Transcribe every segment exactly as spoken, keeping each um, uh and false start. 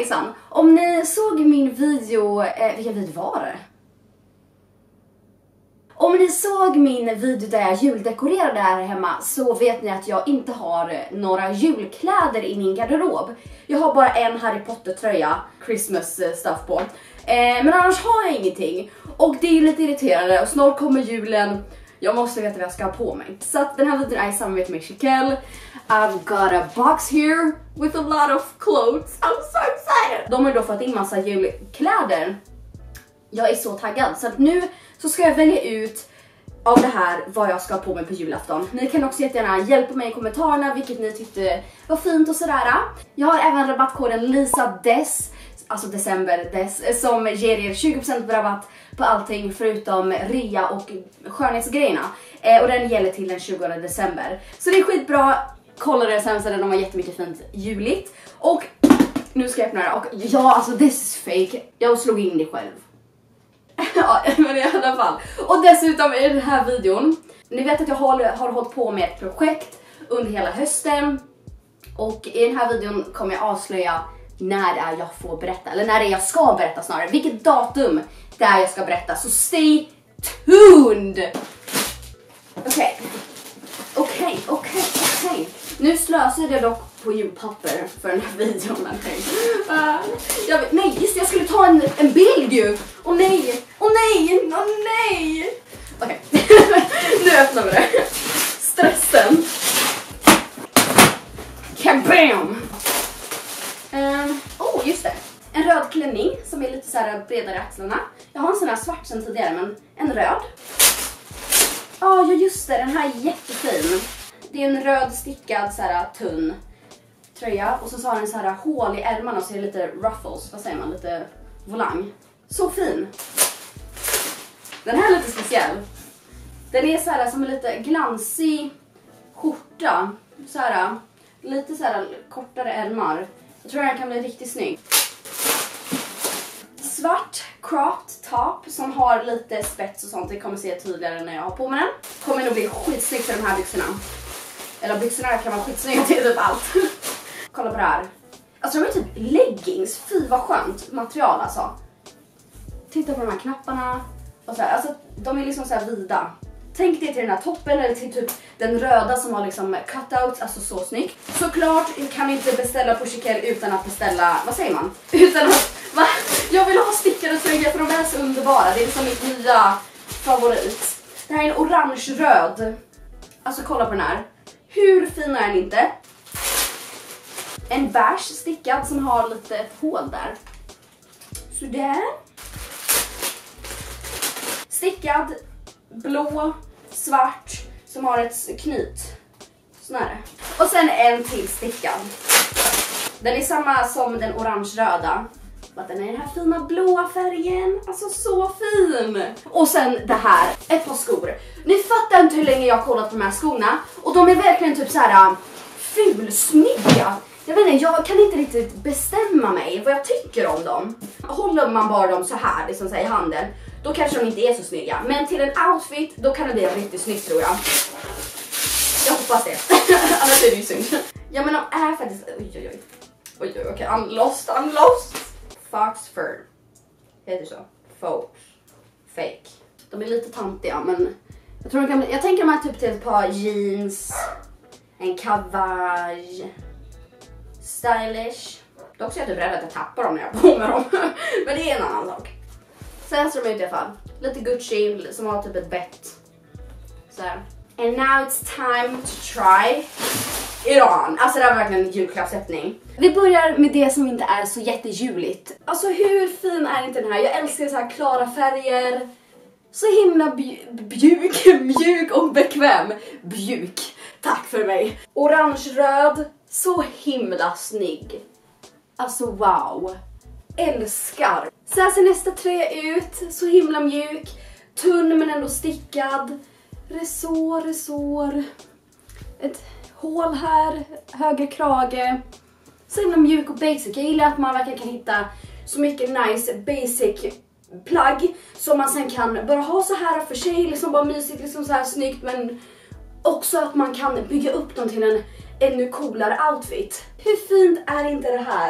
hejsan! Om ni såg min video, eh, vilken video var det? Om ni såg min video där jag juldekorerade här hemma så vet ni att jag inte har några julkläder i min garderob. Jag har bara en Harry Potter tröja, Christmas stuff på. Eh, men annars har jag ingenting. Och det är lite irriterande och snart kommer julen. Jag måste veta vad jag ska ha på mig. Så att den här videon är i samarbete med Chiquelle. I've got a box here with a lot of clothes. I'm so excited! De har då fått in massa julkläder. Jag är så taggad. Så att nu så ska jag välja ut av det här vad jag ska ha på mig på julafton. Ni kan också jättegärna hjälpa mig i kommentarerna vilket ni tyckte var fint och sådär. Jag har även rabattkoden LISADES, alltså december dess, som ger er tjugo procent rabatt på allting förutom rea och skönhetsgrejerna. Eh, och den gäller till den tjugonde december. Så det är skitbra. Kolla deras hemsida, de har jättemycket fint juligt. Och nu ska jag öppna det. Och ja, alltså this is fake. Jag slog in det själv. Ja, men i alla fall. Och dessutom i den här videon, ni vet att jag har, har hållit på med ett projekt under hela hösten. Och i den här videon kommer jag avslöja när det är jag får berätta, eller när det är jag ska berätta snarare, vilket datum det är jag ska berätta. Så stay tuned! Okej, okej, okej, okej. Nu slösade jag dock på julpapper för den här videon. Uh, jag, nej, just jag skulle ta en, en bild ju. Åh oh, nej, åh oh, nej, åh oh, nej. Okej, okay. Nu öppnar vi det. Stressen. Kabam! Um, oh, just det. En röd klänning som är lite så här bredare i axlarna. Jag har en sån här svart sen tidigare, men en röd. Ja, oh, just det. Den här är jättefin. Det är en röd stickad så här tunn tröja. Och så, så har den så här hål i ärmarna och så är det lite ruffles. Vad säger man? Lite volang. Så fin. Den här är lite speciell. Den är så här som en lite glansig skjorta. Så här, lite så här kortare ärmar. Jag tror den kan bli riktigt snygg. Svart cropped top som har lite spets och sånt. Det kommer se tydligare när jag har på mig den. Kommer nog bli skitsnyggt för de här byxorna. Eller byxorna kan vara skitsnygga till typ allt. Kolla på det här. Alltså de är typ leggings. Fy vad skönt material alltså. Titta på de här knapparna. Och så här. Alltså de är liksom så här vida. Tänk dig till den här toppen eller till typ den röda som har liksom cutouts. Alltså så snyggt. Såklart kan inte beställa på Chiquelle utan att beställa, vad säger man? Utan att, va? Jag vill ha stickade tröjor för de är så underbara. Det är liksom mitt nya favorit. Det här är en orange-röd. Alltså kolla på den här. Hur fin är den inte? En beige stickad som har lite ett hål där. Så där. Stickad, blå, svart som har ett knyt. Sån här. Och sen en till stickad. Den är samma som den orange-röda. Att den är den här fina blåa färgen. Alltså så fin. Och sen det här. Ett par skor. Ni fattar inte hur länge jag har kollat på de här skorna. Och de är verkligen typ så här fulsnygga. Jag vet inte, jag kan inte riktigt bestämma mig vad jag tycker om dem. Håller man bara dem så här liksom så här, i handen, då kanske de inte är så snygga. Men till en outfit, då kan det bli riktigt snyggt tror jag. Jag hoppas det. Annars är det ju synd. Ja men de är faktiskt... Oj oj oj. Oj oj okej, I'm lost, I'm lost. Fox fur. Heter så. Fox. Fake. De är lite tantiga men... Jag tror de kan bli... Jag tänker de här typ till ett par jeans. En kavaj. Stylish. Dock så är jag typ rädd att jag tappar dem när jag på med dem. Men det är en annan sak. Sen ser de ut i alla fall. Lite Gucci som har typ ett bett. Så här. And now it's time to try it on. Alltså det är verkligen en julklappsöppning. Vi börjar med det som inte är så jättejuligt. Alltså hur fin är inte den här? Jag älskar så här klara färger. Så himla bjuk, mjuk och bekväm. Bjuk. Tack för mig. Orange-röd. Så himla snygg. Alltså wow. Älskar. Så här ser nästa tröja ut. Så himla mjuk. Tunn men ändå stickad. Resår, resår. Ett hål här. Höger krage. Så himla mjuk och basic. Jag gillar att man verkligen kan hitta så mycket nice basic plagg. Som man sen kan bara ha så här för sig. Liksom bara mysigt, liksom så här snyggt. Men också att man kan bygga upp dem till en ännu coolare outfit. Hur fint är inte det här?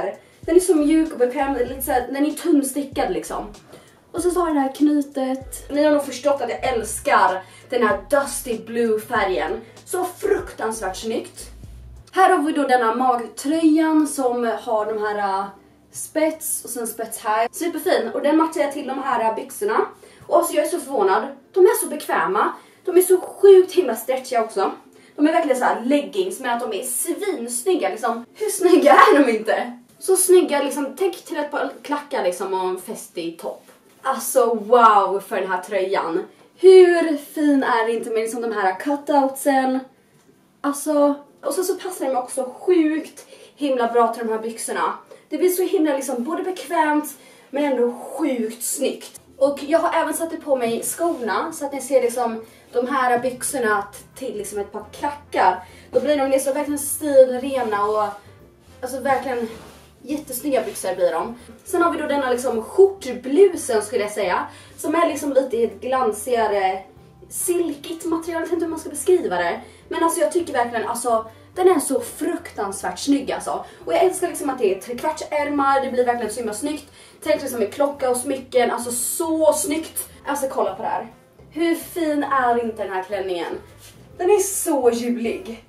Den är så mjuk och bekväm, lite så här, den är tunnstickad liksom. Och så, så har den här knytet. Ni har nog förstått att jag älskar den här Dusty Blue färgen. Så fruktansvärt snyggt. Här har vi då denna magtröjan som har de här uh, spets och sen spets här. Superfin, och den matchar jag till de här byxorna. Och alltså jag är så förvånad, de är så bekväma. De är så sjukt himla stretchiga också. De är verkligen så här leggings, men att de är svinsnygga liksom. Hur snygga är de inte? Så snygga liksom, tänk till ett par klackar liksom och en fästig topp. Alltså wow för den här tröjan. Hur fin är det inte med liksom de här cutoutsen? Alltså, och så, så passar de också sjukt himla bra till de här byxorna. Det blir så himla liksom både bekvämt men ändå sjukt snyggt. Och jag har även satt det på mig skorna så att ni ser liksom de här byxorna till liksom ett par klackar. Då blir de liksom verkligen stilrena och alltså verkligen jättesnygga byxor blir de. Sen har vi då denna liksom skjortblusen skulle jag säga. Som är liksom lite i ett glansigare silkigt material, jag vet inte hur man ska beskriva det. Men alltså jag tycker verkligen, alltså den är så fruktansvärt snygg alltså. Och jag älskar liksom att det är trekvartsärmar, det blir verkligen så himla snyggt. Tänk liksom med klocka och smycken, alltså så snyggt. Alltså kolla på det här. Hur fin är inte den här klänningen? Den är så julig.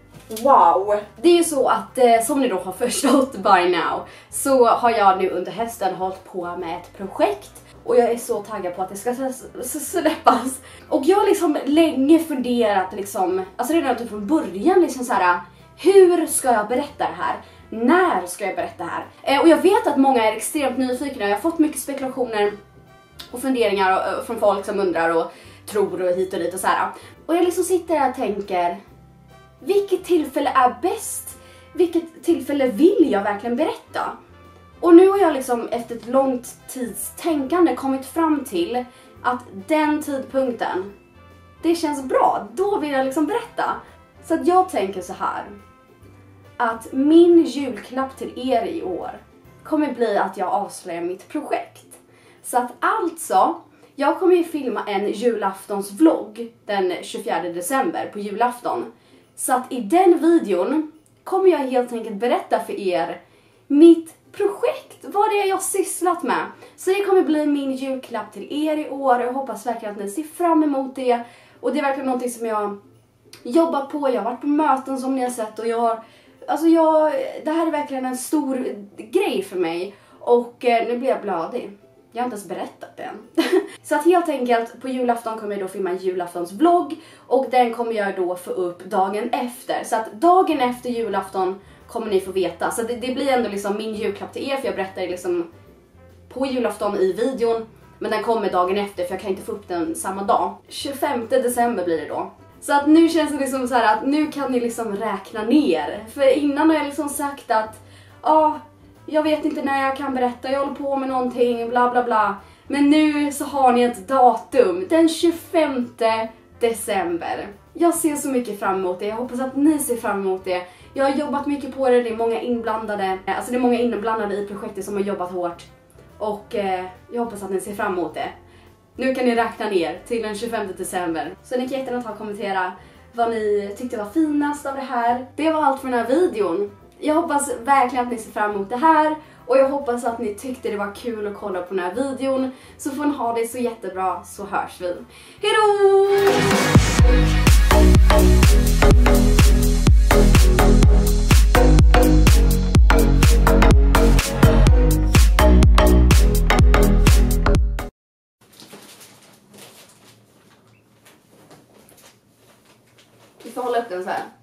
Wow! Det är ju så att, eh, som ni då har förstått by now, så har jag nu under hösten hållit på med ett projekt. Och jag är så taggad på att det ska släppas. Och jag har liksom länge funderat liksom, alltså redan typ från början liksom så här, hur ska jag berätta det här? När ska jag berätta det här? Eh, och jag vet att många är extremt nyfikna. Jag har fått mycket spekulationer och funderingar och, från folk som undrar och tror och hit och dit och så här. Och jag liksom sitter här och tänker, vilket tillfälle är bäst? Vilket tillfälle vill jag verkligen berätta? Och nu har jag liksom efter ett långt tids tänkande kommit fram till att den tidpunkten, det känns bra. Då vill jag liksom berätta. Så att jag tänker så här, att min julklapp till er i år kommer bli att jag avslöjar mitt projekt. Så att alltså, jag kommer ju filma en julaftonsvlogg den tjugofjärde december på julafton. Så att i den videon kommer jag helt enkelt berätta för er mitt projekt, vad det är jag sysslat med. Så det kommer bli min julklapp till er i år. Jag hoppas verkligen att ni ser fram emot det. Och det är verkligen någonting som jag jobbat på. Jag har varit på möten som ni har sett. Och jag har, alltså jag, det här är verkligen en stor grej för mig. Och eh, nu blir jag blödig. Jag har inte ens berättat det än. Så att helt enkelt på julafton kommer jag då filma en julaftonsvlogg. Och den kommer jag då få upp dagen efter. Så att dagen efter julafton kommer ni få veta. Så det, det blir ändå liksom min julklapp till er. För jag berättar liksom på julafton i videon. Men den kommer dagen efter för jag kan inte få upp den samma dag. tjugofemte december blir det då. Så att nu känns det liksom så här att nu kan ni liksom räkna ner. För innan har jag liksom sagt att ja, ah, jag vet inte när jag kan berätta. Jag håller på med någonting, bla bla bla. Men nu så har ni ett datum. Den tjugofemte december. Jag ser så mycket fram emot det. Jag hoppas att ni ser fram emot det. Jag har jobbat mycket på det. Det är många inblandade. Alltså det är många inblandade i projektet som har jobbat hårt. Och eh, jag hoppas att ni ser fram emot det. Nu kan ni räkna ner till den tjugofemte december. Så ni kan jättegärna ta och kommentera vad ni tyckte var finast av det här. Det var allt för den här videon. Jag hoppas verkligen att ni ser fram emot det här. Och jag hoppas att ni tyckte det var kul att kolla på den här videon. Så får ni ha det så jättebra, så hörs vi. Hejdå! Vi får hålla upp den så här.